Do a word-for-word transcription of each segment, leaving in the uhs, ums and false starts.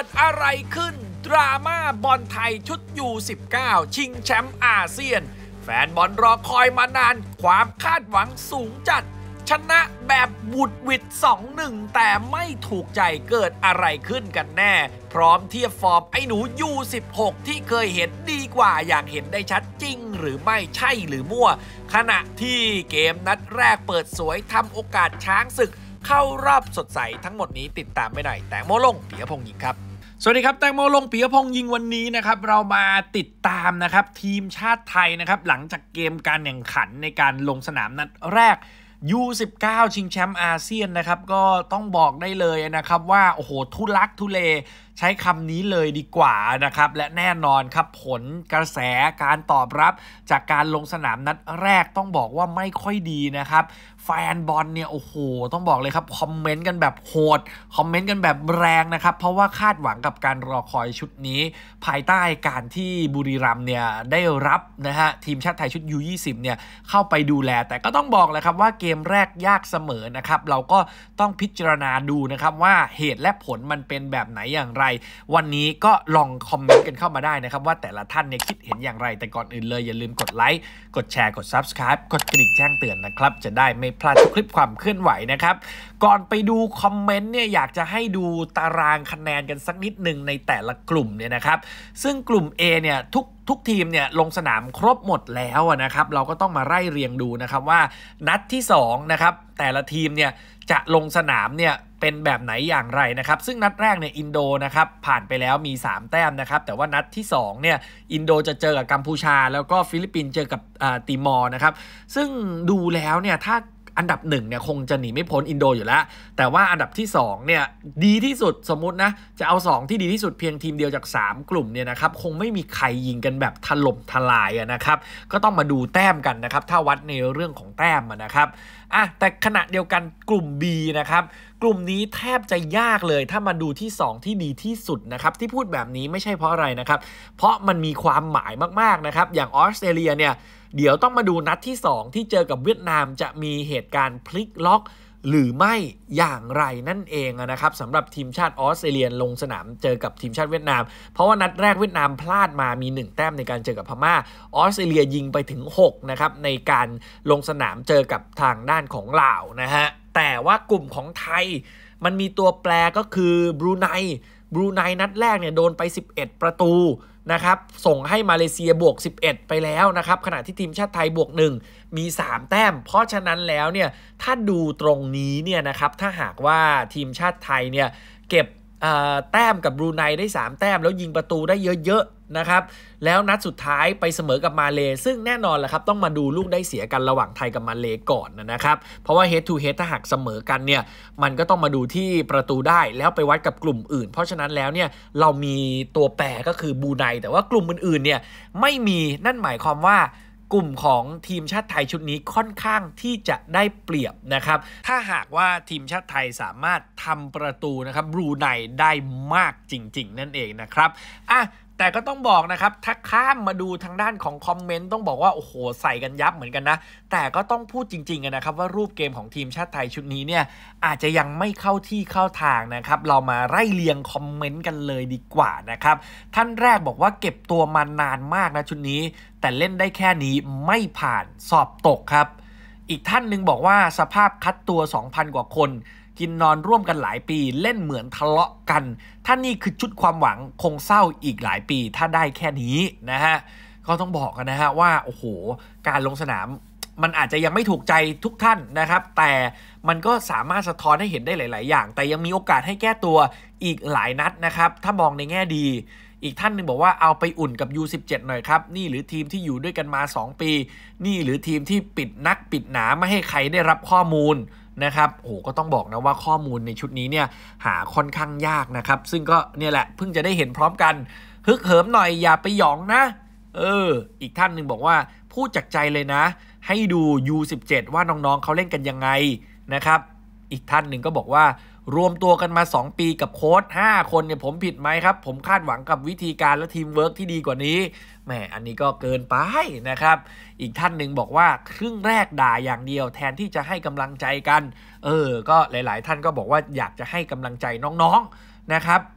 ดอะไรขึ้นดราม่าบอลไทยชุด ยู สิบเก้า ชิงแชมป์อาเซียนแฟนบอลรอคอยมานานความคาดหวังสูงจัดชนะแบบบุดหวิด สองหนึ่ง แต่ไม่ถูกใจเกิดอะไรขึ้นกันแน่พร้อมเทียบฟอร์มไอ้หนู ยู สิบหก ที่เคยเห็นดีกว่าอย่างเห็นได้ชัดจริงหรือไม่ใช่หรือมั่วขณะที่เกมนัดแรกเปิดสวยทำโอกาสช้างศึกเข้ารอบสดใสทั้งหมดนี้ติดตามไม่ได้แตงโมลงปิยพงษ์ยิงครับสวัสดีครับแตงโมลงปิยพงษ์ยิงวันนี้นะครับเรามาติดตามนะครับทีมชาติไทยนะครับหลังจากเกมการแข่งขันในการลงสนามนัดแรก ยู สิบเก้า ชิงแชมป์อาเซียนนะครับก็ต้องบอกได้เลยนะครับว่าโอ้โหทุลักทุเลใช้คำนี้เลยดีกว่านะครับและแน่นอนครับผลกระแสการตอบรับจากการลงสนามนัดแรกต้องบอกว่าไม่ค่อยดีนะครับแฟนบอลเนี่ยโอ้โหต้องบอกเลยครับคอมเมนต์กันแบบโหดคอมเมนต์กันแบบแรงนะครับเพราะว่าคาดหวังกับการรอคอยชุดนี้ภายใต้การที่บุรีรัมย์เนี่ยได้รับนะฮะทีมชาติไทยชุด ยู ยี่สิบ เนี่ยเข้าไปดูแลแต่ก็ต้องบอกเลยครับว่าเกมแรกยากเสมอนะครับเราก็ต้องพิจารณาดูนะครับว่าเหตุและผลมันเป็นแบบไหนอย่างไรวันนี้ก็ลองคอมเมนต์กันเข้ามาได้นะครับว่าแต่ละท่านเนี่ยคิดเห็นอย่างไรแต่ก่อนอื่นเลยอย่าลืมกดไลค์กดแชร์กด ซับสไครบ์ กดกระดิ่งแจ้งเตือนนะครับจะได้ไม่พลาดทุกคลิปความเคลื่อนไหวนะครับก่อนไปดูคอมเมนต์เนี่ยอยากจะให้ดูตารางคะแนนกันสักนิดหนึ่งในแต่ละกลุ่มเนี่ยนะครับซึ่งกลุ่ม A เนี่ยทุกทุกทีมเนี่ยลงสนามครบหมดแล้วนะครับเราก็ต้องมาไล่เรียงดูนะครับว่านัดที่สองนะครับแต่ละทีมเนี่ยจะลงสนามเนี่ยเป็นแบบไหนอย่างไรนะครับซึ่งนัดแรกเนี่ยอินโดนะครับผ่านไปแล้วมีสามแต้มนะครับแต่ว่านัดที่สองเนี่ยอินโดจะเจอกับกัมพูชาแล้วก็ฟิลิปปินส์เจอกับติมอร์นะครับซึ่งดูแล้วเนี่ยถ้าอันดับหนึ่งเนี่ยคงจะหนีไม่พ้นอินโดอยู่แล้วแต่ว่าอันดับที่สองเนี่ยดีที่สุดสมมุตินะจะเอาสองที่ดีที่สุดเพียงทีมเดียวจากสามกลุ่มเนี่ยนะครับคงไม่มีใครยิงกันแบบถล่มทลายนะครับก็ต้องมาดูแต้มกันนะครับถ้าวัดในเรื่องของแต้มนะครับอ่ะแต่ขณะเดียวกันกลุ่ม B นะครับกลุ่มนี้แทบจะยากเลยถ้ามาดูที่สองที่ดีที่สุดนะครับที่พูดแบบนี้ไม่ใช่เพราะอะไรนะครับเพราะมันมีความหมายมากๆนะครับอย่างออสเตรเลียเนี่ยเดี๋ยวต้องมาดูนัดที่สองที่เจอกับเวียดนามจะมีเหตุการณ์พลิกล็อกหรือไม่อย่างไรนั่นเองนะครับสำหรับทีมชาติออสเตรเลียลงสนามเจอกับทีมชาติเวียดนามเพราะว่านัดแรกเวียดนามพลาดมามีหนึ่งแต้มในการเจอกับพม่าออสเตรเลียยิงไปถึงหกนะครับในการลงสนามเจอกับทางด้านของลาวนะฮะแต่ว่ากลุ่มของไทยมันมีตัวแปรก็คือบรูไนบรูไนนัดแรกเนี่ยโดนไปสิบเอ็ดประตูนะครับส่งให้มาเลเซียบวกสิบเอ็ดไปแล้วนะครับขณะที่ทีมชาติไทยบวกหนึ่งมีสามแต้มเพราะฉะนั้นแล้วเนี่ยถ้าดูตรงนี้เนี่ยนะครับถ้าหากว่าทีมชาติไทยเนี่ยเก็บแต้มกับบรูไนได้สามแต้มแล้วยิงประตูได้เยอะๆนะครับแล้วนัดสุดท้ายไปเสมอกับมาเลซึ่งแน่นอนแหละครับต้องมาดูลูกได้เสียกันระหว่างไทยกับมาเลก่อนนะครับเพราะว่า head to head ถ้าหากเสมอกันเนี่ยมันก็ต้องมาดูที่ประตูได้แล้วไปวัดกับกลุ่มอื่นเพราะฉะนั้นแล้วเนี่ยเรามีตัวแปรก็คือบรูไนแต่ว่ากลุ่มอื่นๆเนี่ยไม่มีนั่นหมายความว่ากลุ่มของทีมชาติไทยชุดนี้ค่อนข้างที่จะได้เปรียบนะครับถ้าหากว่าทีมชาติไทยสามารถทำประตูนะครับบรูไนได้มากจริงๆนั่นเองนะครับอ่ะแต่ก็ต้องบอกนะครับถ้าข้ามมาดูทางด้านของคอมเมนต์ต้องบอกว่าโอ้โหใส่กันยับเหมือนกันนะแต่ก็ต้องพูดจริงๆนะครับว่ารูปเกมของทีมชาติไทยชุดนี้เนี่ยอาจจะยังไม่เข้าที่เข้าทางนะครับเรามาไล่เรียงคอมเมนต์กันเลยดีกว่านะครับท่านแรกบอกว่าเก็บตัวมานานมากนะชุดนี้แต่เล่นได้แค่นี้ไม่ผ่านสอบตกครับอีกท่านหนึ่งบอกว่าสภาพคัดตัว สองพัน กว่าคนกินนอนร่วมกันหลายปีเล่นเหมือนทะเลาะกันถ้านี่คือชุดความหวังคงเศร้าอีกหลายปีถ้าได้แค่นี้นะฮะก็ต้องบอกกันนะฮะว่าโอ้โหการลงสนามมันอาจจะยังไม่ถูกใจทุกท่านนะครับแต่มันก็สามารถสะท้อนให้เห็นได้หลายๆอย่างแต่ยังมีโอกาสให้แก้ตัวอีกหลายนัดนะครับถ้ามองในแง่ดีอีกท่านหนึ่งบอกว่าเอาไปอุ่นกับ ยู สิบเจ็ด หน่อยครับนี่หรือทีมที่อยู่ด้วยกันมาสองปีนี่หรือทีมที่ปิดนักปิดหนาไม่ให้ใครได้รับข้อมูลนะครับโอ้ก็ต้องบอกนะว่าข้อมูลในชุดนี้เนี่ยหาค่อนข้างยากนะครับซึ่งก็เนี่ยแหละเพิ่งจะได้เห็นพร้อมกันฮึกเหิมหน่อยอย่าไปหยองนะเอออีกท่านหนึ่งบอกว่าพูดจากใจเลยนะให้ดู ยู สิบเจ็ด ว่าน้องๆเขาเล่นกันยังไงนะครับอีกท่านหนึ่งก็บอกว่ารวมตัวกันมาสองปีกับโค้ชห้าคนเนี่ยผมผิดไหมครับผมคาดหวังกับวิธีการและทีมเวิร์กที่ดีกว่านี้แหมอันนี้ก็เกินไปนะครับอีกท่านหนึ่งบอกว่าครึ่งแรกด่าอย่างเดียวแทนที่จะให้กำลังใจกันเออก็หลายๆท่านก็บอกว่าอยากจะให้กำลังใจน้องๆนะครับโ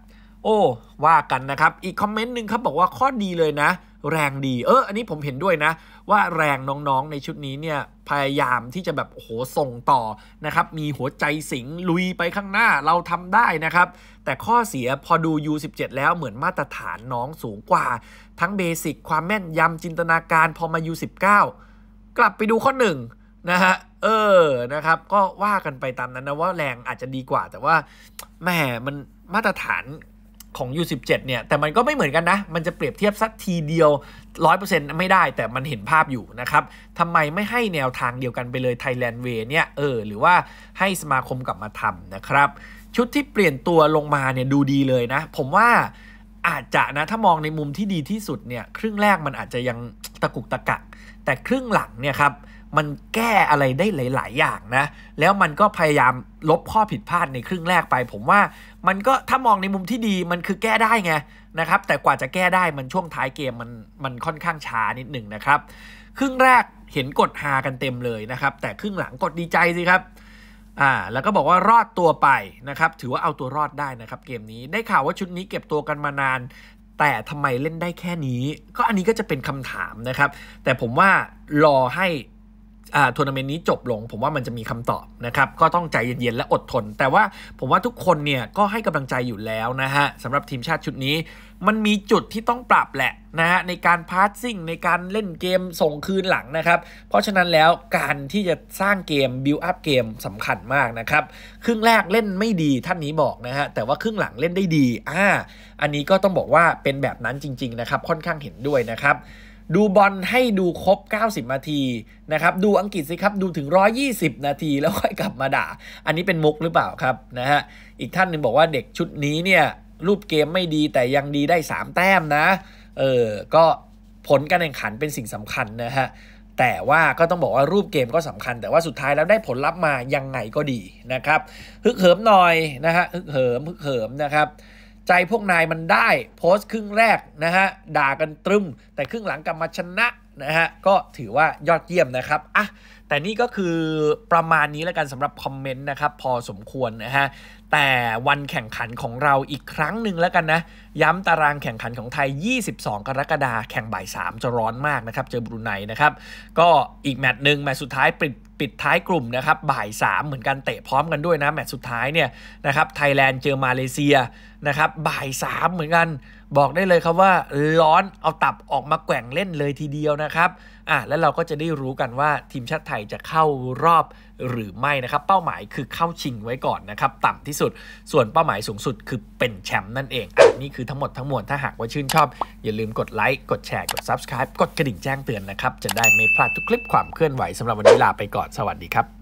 โอ้ว่ากันนะครับอีกคอมเมนต์หนึ่งครับบอกว่าข้อดีเลยนะแรงดีเอออันนี้ผมเห็นด้วยนะว่าแรงน้องๆในชุดนี้เนี่ยพยายามที่จะแบบโอ้โหส่งต่อนะครับมีหัวใจสิงลุยไปข้างหน้าเราทำได้นะครับแต่ข้อเสียพอดู ยู สิบเจ็ด แล้วเหมือนมาตรฐานน้องสูงกว่าทั้งเบสิกความแม่นยำจินตนาการพอมา ยู สิบเก้า กลับไปดูข้อหนึ่งนะฮะเออนะครับก็ว่ากันไปตามนั้นนะว่าแรงอาจจะดีกว่าแต่ว่าแหมมันมาตรฐานของ ยู สิบเจ็ด เนี่ยแต่มันก็ไม่เหมือนกันนะมันจะเปรียบเทียบสักทีเดียว ร้อยเปอร์เซ็นต์ ไม่ได้แต่มันเห็นภาพอยู่นะครับทำไมไม่ให้แนวทางเดียวกันไปเลย Thailand Way เนี่ยเออหรือว่าให้สมาคมกลับมาทำนะครับชุดที่เปลี่ยนตัวลงมาเนี่ยดูดีเลยนะผมว่าอาจจะนะถ้ามองในมุมที่ดีที่สุดเนี่ยครึ่งแรกมันอาจจะยังตะกุกตะกักแต่ครึ่งหลังเนี่ยครับมันแก้อะไรได้หลายๆอย่างนะแล้วมันก็พยายามลบข้อผิดพลาดในครึ่งแรกไปผมว่ามันก็ถ้ามองในมุมที่ดีมันคือแก้ได้ไงนะครับแต่กว่าจะแก้ได้มันช่วงท้ายเกมมันมันค่อนข้างช้านิดหนึ่งนะครับครึ่งแรกเห็นกดฮากันเต็มเลยนะครับแต่ครึ่งหลังกดดีใจสิครับอ่าแล้วก็บอกว่ารอดตัวไปนะครับถือว่าเอาตัวรอดได้นะครับเกมนี้ได้ข่าวว่าชุดนี้เก็บตัวกันมานานแต่ทำไมเล่นได้แค่นี้ก็อันนี้ก็จะเป็นคำถามนะครับแต่ผมว่ารอให้อ่าทัวร์นาเมนต์นี้จบลงผมว่ามันจะมีคำตอบนะครับก็ต้องใจเย็นๆและอดทนแต่ว่าผมว่าทุกคนเนี่ยก็ให้กำลังใจอยู่แล้วนะฮะสำหรับทีมชาติชุดนี้มันมีจุดที่ต้องปรับแหละนะฮะในการพาสซิ่งในการเล่นเกมส่งคืนหลังนะครับเพราะฉะนั้นแล้วการที่จะสร้างเกมบิลด์อัพเกมสำคัญมากนะครับครึ่งแรกเล่นไม่ดีท่านนี้บอกนะฮะแต่ว่าครึ่งหลังเล่นได้ดีอ่าอันนี้ก็ต้องบอกว่าเป็นแบบนั้นจริงๆนะครับค่อนข้างเห็นด้วยนะครับดูบอลให้ดูครบเก้าสิบนาทีนะครับดูอังกฤษสิครับดูถึงหนึ่งร้อยยี่สิบนาทีแล้วค่อยกลับมาด่าอันนี้เป็นมุกหรือเปล่าครับนะฮะอีกท่านหนึ่งบอกว่าเด็กชุดนี้เนี่ยรูปเกมไม่ดีแต่ยังดีได้สามแต้มนะเออก็ผลการแข่งขันเป็นสิ่งสำคัญนะฮะแต่ว่าก็ต้องบอกว่ารูปเกมก็สำคัญแต่ว่าสุดท้ายแล้วได้ผลลัพธ์มายังไงก็ดีนะครับฮึกเหิมหน่อยนะฮะฮึกเหิมฮึกเหิมนะครับใจพวกนายมันได้โพสต์ครึ่งแรกนะฮะด่ากันตรึมแต่ครึ่งหลังกลับมาชนะนะฮะก็ถือว่ายอดเยี่ยมนะครับอ่ะแต่นี่ก็คือประมาณนี้แล้วกันสำหรับคอมเมนต์นะครับพอสมควรนะฮะแต่วันแข่งขันของเราอีกครั้งหนึ่งแล้วกันนะย้ำตารางแข่งขันของไทยยี่สิบสองกรกฎาคมแข่งบ่ายสามจะร้อนมากนะครับเจอบรูไนนะครับก็อีกแมตช์หนึ่งแมตช์สุดท้ายปิดปิดท้ายกลุ่มนะครับบ่ายสามเหมือนกันเตะพร้อมกันด้วยนะแมตช์สุดท้ายเนี่ยนะครับไทยแลนด์เจอมาเลเซียนะครับบ่ายสามเหมือนกันบอกได้เลยครับว่าร้อนเอาตับออกมาแกว่งเล่นเลยทีเดียวนะครับอ่ะแล้วเราก็จะได้รู้กันว่าทีมชาติไทยจะเข้ารอบหรือไม่นะครับเป้าหมายคือเข้าชิงไว้ก่อนนะครับต่ำที่สุดส่วนเป้าหมายสูงสุดคือเป็นแชมป์นั่นเองอ่ะนี่คือทั้งหมดทั้งมวลถ้าหากว่าชื่นชอบอย่าลืมกดไลค์กดแชร์กด ซับสไครบ์ กดกระดิ่งแจ้งเตือนนะครับจะได้ไม่พลาดทุกคลิปความเคลื่อนไหวสำหรับวันนี้ลาไปก่อนสวัสดีครับ